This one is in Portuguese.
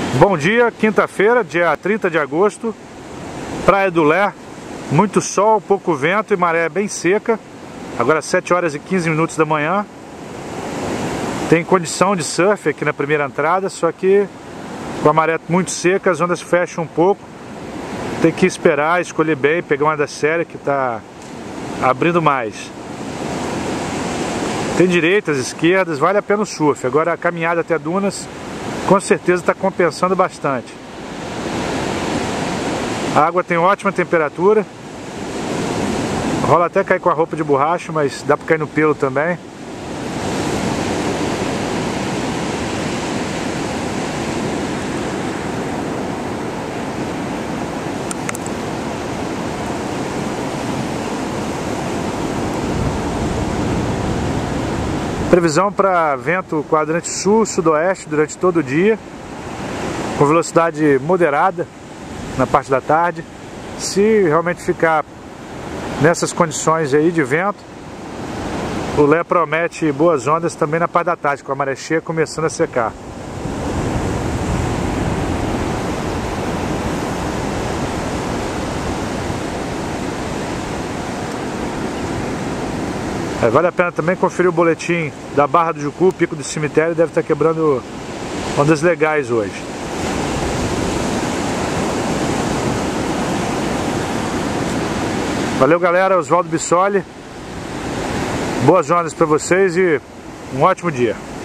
Bom dia, quinta-feira, dia 30 de agosto, Praia do Lé, muito sol, pouco vento e maré bem seca. Agora 7 horas e 15 minutos da manhã. Tem condição de surf aqui na primeira entrada, só que com a maré muito seca as ondas fecham um pouco. Tem que esperar, escolher bem, pegar uma da série que está abrindo mais. Tem direitas, esquerdas, vale a pena o surf. Agora a caminhada até Dunas com certeza está compensando bastante. A água tem ótima temperatura. Rola até cair com a roupa de borracha, mas dá para cair no pelo também. Previsão para vento quadrante sul-sudoeste durante todo o dia, com velocidade moderada na parte da tarde. Se realmente ficar nessas condições aí de vento, o Lé promete boas ondas também na parte da tarde, com a maré cheia começando a secar. Vale a pena também conferir o boletim da Barra do Jucu, Pico do Cemitério, deve estar quebrando ondas legais hoje. Valeu, galera, Oswaldo Bissoli, boas ondas para vocês e um ótimo dia.